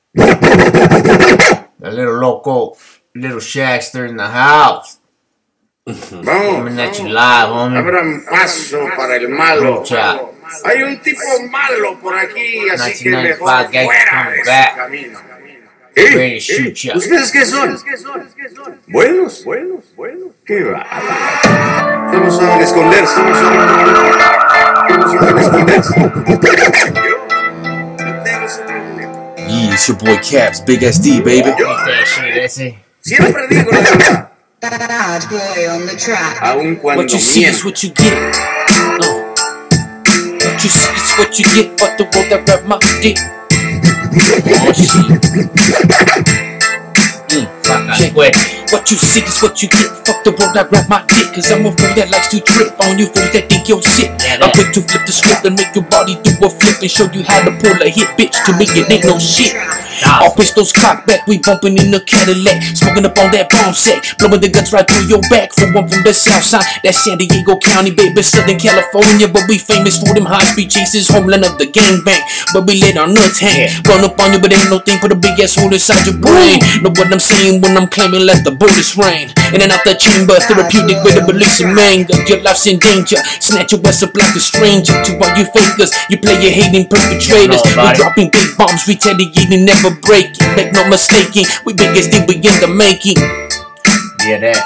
The little loco, little Shagster in the house. Coming at you live, homie. Abran paso para el malo. Lucha. Hay un tipo malo por aquí, así que mejor 1995 guys fuera coming de ese back. camino. Ready to shoot ya. ¿Ustedes qué son? ¿Buenos? ¿Qué va? Todos saben esconderse. Yeah, it's your boy Caps, Big SD, baby. Ain't that shit, ese. Siempre digo la verdad, Bad boy on the track. aun cuando What you see is miento. what you get. What you see is what you get. Fuck the world that grab my dick. Oh shit. Check. What you see is what you get. Fuck the world, I grab my dick. Cause I'm a fool that likes to trip on you fools that think you're sick. I'm quick to flip the script and make your body do a flip and show you how to pull a hit, bitch. To me it ain't no shit. All pistols cocked back, we bumping in the Cadillac, smoking up on that bomb sack, blowing the guns right through your back. For one from the south side, that's San Diego County, baby, Southern California. But we famous for them high speed chases, homeland of the gangbang. But we let our nuts hang, run up on you, but ain't no thing. Put a big ass hole inside your brain. Know what I'm saying when I'm claiming, let the bullets rain. In and out the chamber, therapeutic with a release of anger. Your life's in danger, snatch your ass up like a stranger. To all you fakers, you play your hating perpetrators. We dropping big bombs, retaliating, never breaking. Make no mistaking, we biggest thing we in the making. Yeah, that.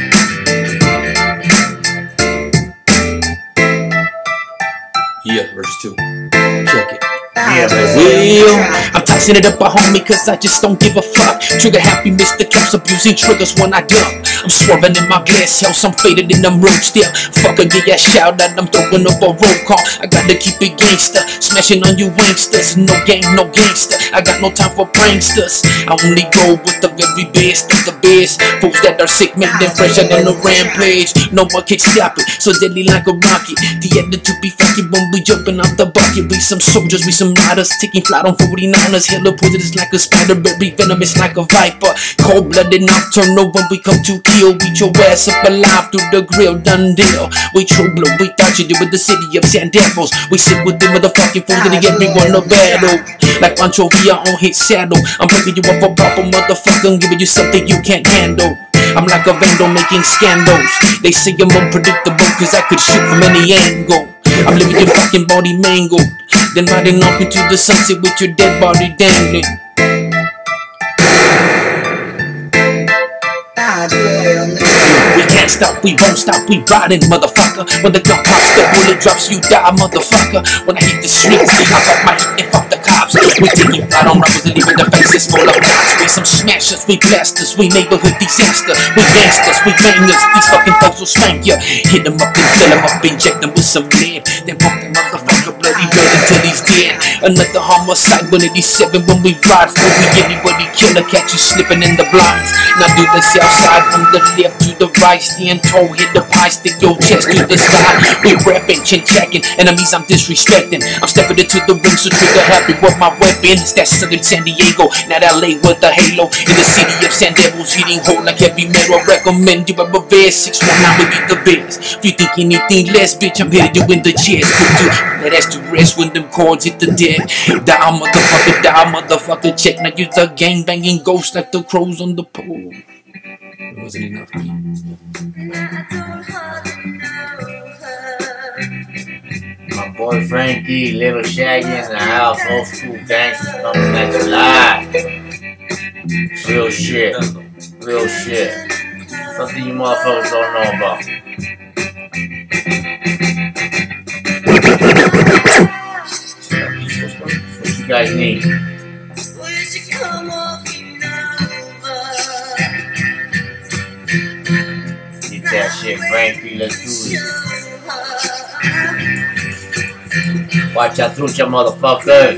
Yeah, verse 2. Check it. Yeah, but Well, I'm tossing it up a homie cause I just don't give a fuck. Trigger happy, Mr. Caps abusing triggers when I duck. I'm swerving in my glass house, I'm faded in them road still. Fuck a get that shout out, I'm throwing up a roll call. I gotta keep it gangster, smashing on you wingsters. No gang, no gangster, I got no time for pranksters. I only go with the very best of the best. Folks that are sick, make them fresh out on the rampage. No one can stop it, so deadly like a rocket. The editor to be funky when we jumping out the bucket. We some soldiers, we some riders, taking flight on 49ers. Hella poisonous like a spider, very venomous like a viper. Cold-blooded nocturnal when we come to kill. Beat your ass up alive through the grill, done deal. We true blue, we thought you did with the city of San Devils. We sit with them motherfucking fools and everyone a battle. Like Pancho Villa on his saddle, I'm picking you up a proper motherfucker and giving you something you can't handle. I'm like a vandal making scandals. They say I'm unpredictable cause I could shoot from any angle. I'm living your fucking body mangled, then riding off into the sunset with your dead body dangling. Bad boy on the track. We can't stop, we won't stop, we riding, motherfucker. When the gun pops, the bullet drops, you die, motherfucker. When I hit the streets, I got my hit and fuck the cops. We taking flight on robbers and leaving the faces full of rocks. We some smashers, we blasters, we neighborhood disaster. We gangsters, we bangers, these fucking folks will spank ya. Hit them up and kill them up, inject them with some lead. Then pump them motherfucker bloody red until he's dead. Another homicide, 187 when we ride through. We anybody killer, catch you slipping in the blinds. Now do the south side from the left to the right. Stand tall, hit the pie, stick your chest to the sky. We rapping, chin-checking, enemies I'm disrespecting. I'm stepping into the ring, so trigger happy with my weapon. It's that Southern San Diego, not LA with the halo. In the city of San Devils, hitting hard like heavy metal. I recommend you a reverse 619, we be the best. If you think anything less, bitch, I'm hitting you in the chest. Put you that ass to rest when them chords hit the deck. Die, motherfucker, check. Now you the gang banging ghost like the crows on the pole. It wasn't enough. my boy Frankie, little Shaggy in the house, old school gangsters coming at you live. Real shit. Real shit. Something you motherfuckers don't know about. What you guys need? Get that shit, Frankie, let's do it. Watch out, trucha, motherfucker.